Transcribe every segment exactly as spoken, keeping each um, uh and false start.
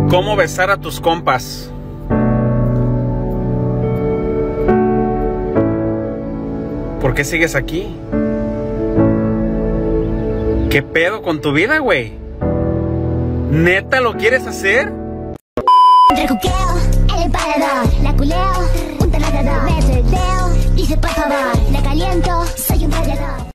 ¿Cómo besar a tus compas? ¿Por qué sigues aquí? ¿Qué pedo con tu vida, güey? ¿Neta lo quieres hacer? Entre cuqueo, el parador, la culeo, un taladrador, meto el dedo, dice por favor, la caliento, soy un radiador.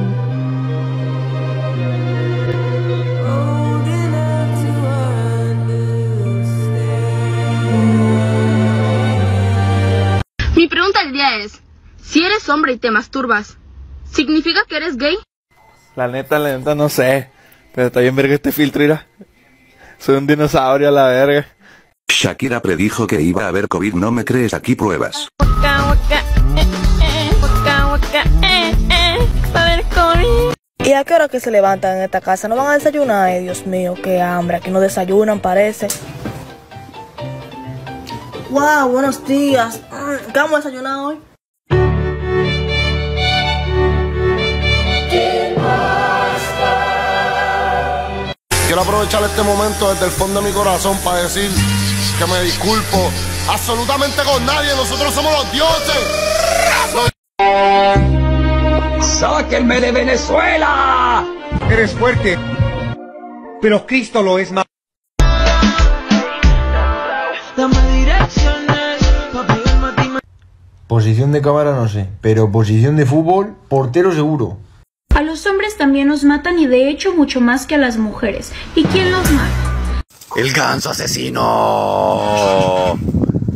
Mi pregunta del día es, si eres hombre y te masturbas, ¿significa que eres gay? La neta, la neta no sé, pero está bien verga este filtro, mira. Soy un dinosaurio a la verga. Shakira predijo que iba a haber COVID, ¿no me crees? Aquí pruebas. ¿Y a qué hora que se levantan en esta casa? ¿No van a desayunar? Ay, Dios mío, qué hambre. Aquí no desayunan, parece. Wow, buenos días. ¿Qué vamos a desayunar hoy? Quiero aprovechar este momento desde el fondo de mi corazón para decir que me disculpo absolutamente con nadie. Nosotros somos los dioses. ¡Sáquenme de Venezuela! Eres fuerte, pero Cristo lo es más. Posición de cámara no sé, pero posición de fútbol, portero seguro. A los hombres también nos matan y de hecho mucho más que a las mujeres. ¿Y quién los mata? ¡El ganso asesino!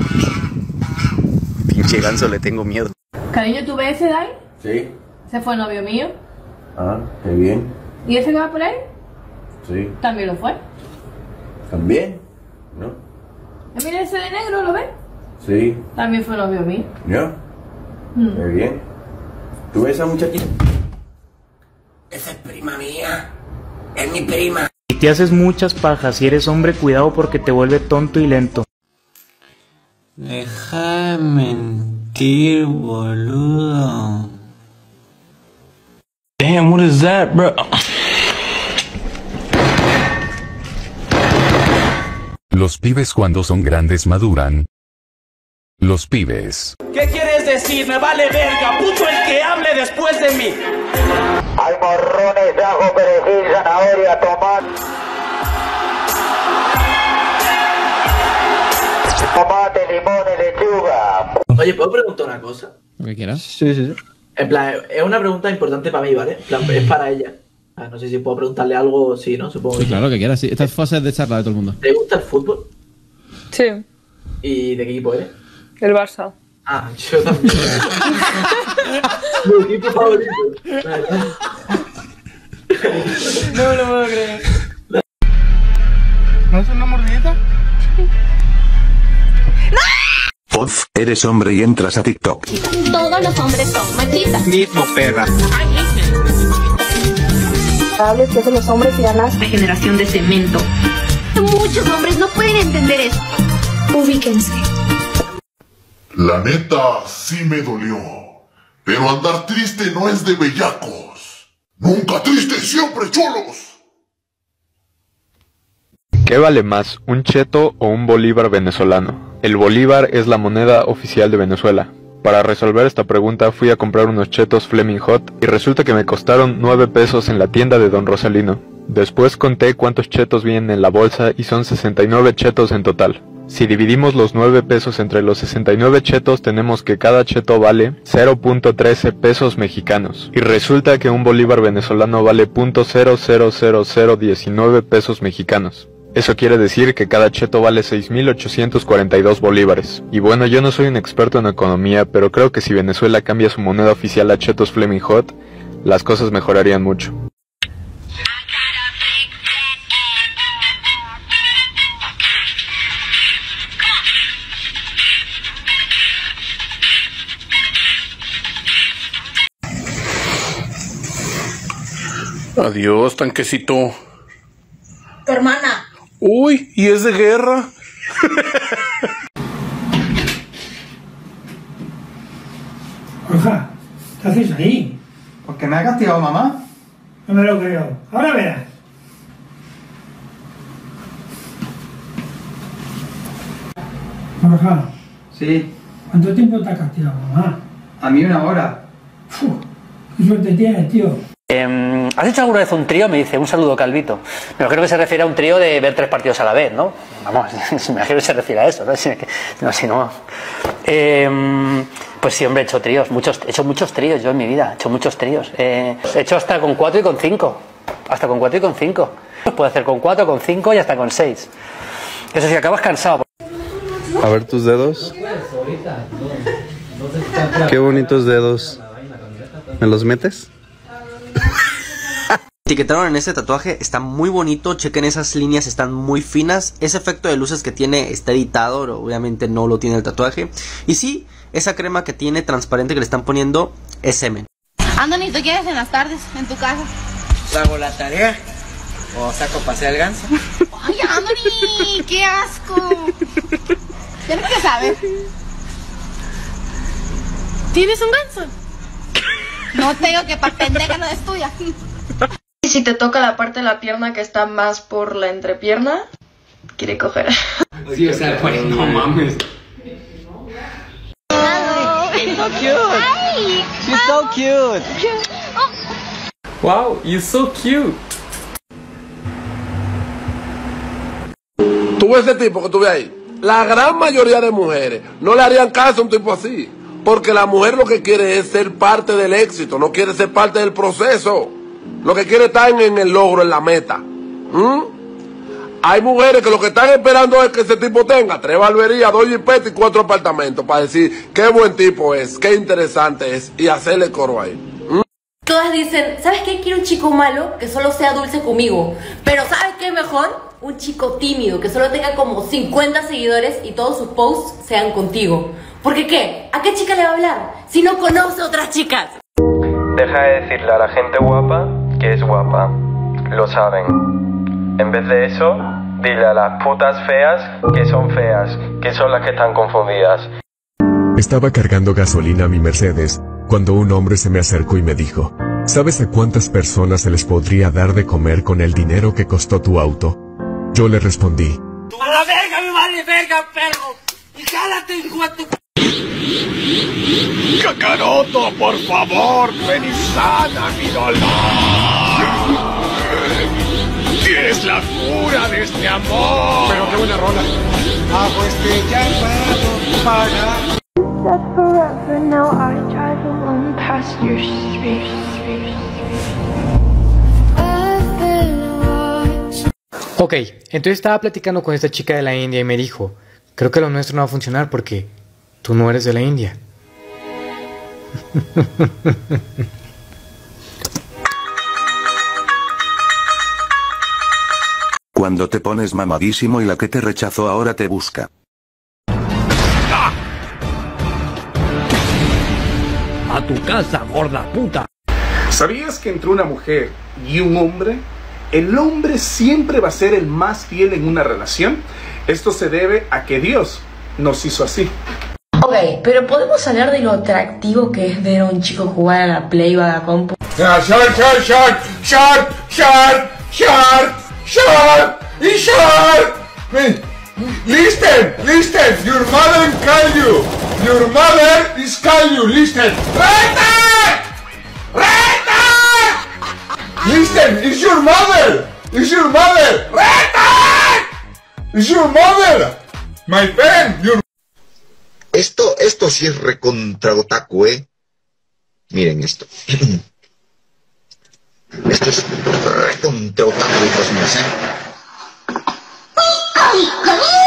Pinche ganso, le tengo miedo. Cariño, ¿tú ves ese Dai? Sí. Ese fue novio mío. Ah, qué bien. ¿Y ese que va por ahí? Sí. También lo fue. ¿También? ¿No? ¿Y mira ese de negro, lo ves? Sí. También fue novio mío. ¿Ya? Mm. Qué bien. ¿Tú ves a esa muchachita? Esa es prima mía. Es mi prima. Si te haces muchas pajas y eres hombre, cuidado porque te vuelve tonto y lento. Deja de mentir, boludo. Damn, what is that, bro? Los pibes cuando son grandes maduran. Los pibes. ¿Qué quieres decir? Me vale verga, puto el que hable después de mí. Hay morrones, ajo, perejil, zanahoria, tomate. Tomate, limón y lechuga. Oye, ¿puedo preguntar una cosa? Lo que quieras. Sí, sí, sí. En plan, es una pregunta importante para mí, ¿vale? En plan, es para ella. Ah, no sé si puedo preguntarle algo, sí, ¿no? Supongo Sí, que claro, lo que quieras, sí. Estas fases de charla de todo el mundo. ¿Te gusta el fútbol? Sí. ¿Y de qué equipo eres? El Barça. Ah, yo también. Mi equipo favorito. No me lo puedo creer. ¿No es una mordidita? Uf, eres hombre y entras a TikTok. Todos los hombres son machistas. Mismo, perra. Hables que es de los hombres y ganas. La generación de cemento. Muchos hombres no pueden entender esto. Ubíquense. La neta sí me dolió. Pero andar triste no es de bellacos. Nunca triste, siempre cholos. ¿Qué vale más, un cheto o un bolívar venezolano? El bolívar es la moneda oficial de Venezuela. Para resolver esta pregunta fui a comprar unos chetos Fleming Hot y resulta que me costaron nueve pesos en la tienda de Don Rosalino. Después conté cuántos chetos vienen en la bolsa y son sesenta y nueve chetos en total. Si dividimos los nueve pesos entre los sesenta y nueve chetos, tenemos que cada cheto vale cero punto trece pesos mexicanos. Y resulta que un bolívar venezolano vale punto cero cero cero cero diecinueve pesos mexicanos. Eso quiere decir que cada cheto vale seis mil ochocientos cuarenta y dos bolívares. Y bueno, yo no soy un experto en economía, pero creo que si Venezuela cambia su moneda oficial a chetos Fleming Hot, las cosas mejorarían mucho. Adiós, tanquecito. Tu hermana. Uy, ¿y es de guerra? Borja, ¿qué haces ahí? ¿Porque me ha castigado mamá? No me lo creo. Ahora verás. Borja. Sí. ¿Cuánto tiempo está castigado, mamá? A mí una hora. Uf, qué suerte tienes, tío. Eh, ¿Has hecho alguna vez un trío? Me dice, un saludo Calvito. Pero creo que se refiere a un trío de ver tres partidos a la vez, ¿no? Vamos, me imagino que se refiere a eso, ¿no? Si no, si no. Eh, pues sí, hombre, he hecho tríos, muchos, he hecho muchos tríos yo en mi vida, he hecho muchos tríos. Eh, he hecho hasta con cuatro y con cinco. Hasta con cuatro y con cinco. Puedo hacer con cuatro, con cinco y hasta con seis. Eso sí, acabas cansado. A ver tus dedos. Qué bonitos dedos. ¿Me los metes? Etiquetaron en este tatuaje, está muy bonito, chequen esas líneas, están muy finas. Ese efecto de luces que tiene está editado, obviamente no lo tiene el tatuaje. Y sí, esa crema que tiene transparente que le están poniendo es semen. Anthony, ¿tú quieres en las tardes en tu casa? ¿Hago la tarea? ¿O saco paseo al ganso? ¡Ay, Anthony! ¡Qué asco! Tienes que saber. ¿Tienes un ganso? No te digo que pa' pendeja no es tuya. Y si te toca la parte de la pierna que está más por la entrepierna, quiere coger. Sí, o sea, pues no mames. It's so cute. Hi. She's so cute. Wow, you're so cute. Tú ves ese tipo que tú ves ahí. La gran mayoría de mujeres no le harían caso a un tipo así. Porque la mujer lo que quiere es ser parte del éxito, no quiere ser parte del proceso. Lo que quiere estar en el logro, en la meta. ¿Mm? Hay mujeres que lo que están esperando es que ese tipo tenga tres barberías, dos jipetas y cuatro apartamentos para decir qué buen tipo es, qué interesante es y hacerle coro ahí. ¿Mm? Todas dicen, ¿sabes qué? Quiero un chico malo que solo sea dulce conmigo. Pero ¿sabes qué es mejor? Un chico tímido que solo tenga como cincuenta seguidores y todos sus posts sean contigo. ¿Porque qué? ¿A qué chica le va a hablar si no conoce a otras chicas? Deja de decirle a la gente guapa que es guapa. Lo saben. En vez de eso, dile a las putas feas que son feas, que son las que están confundidas. Estaba cargando gasolina a mi Mercedes cuando un hombre se me acercó y me dijo, ¿sabes a cuántas personas se les podría dar de comer con el dinero que costó tu auto? Yo le respondí, ¡A la verga, me vale verga, perro! ¡Y jálate, hijo de tu... ¡Kakaroto, por favor! ¡Ven y sana mi dolor! ¡Tienes la cura de este amor! Pero qué buena rola. Hago este llamado para... That forever now I drive alone past your street. Ok, entonces estaba platicando con esta chica de la India y me dijo, creo que lo nuestro no va a funcionar porque tú no eres de la India. Cuando te pones mamadísimo y la que te rechazó ahora te busca. A tu casa, gorda puta. ¿Sabías que entre una mujer y un hombre, el hombre siempre va a ser el más fiel en una relación? Esto se debe a que Dios nos hizo así. Ok, pero ¿podemos hablar de lo atractivo que es ver a un chico jugar a la Play o a la compu? Sharp, sharp, sharp, sharp, sharp, sharp, sharp, y sharp. Listen, listen, your mother call you. Your mother is call you, listen. Reta! Reta! Listen, it's your mother. It's your mother. Reta! It's your mother. My friend, your... Esto, esto sí es recontra otaku, ¿eh? Miren esto. Esto es recontra otaku, hijos míos, ¿eh? ¡Ay,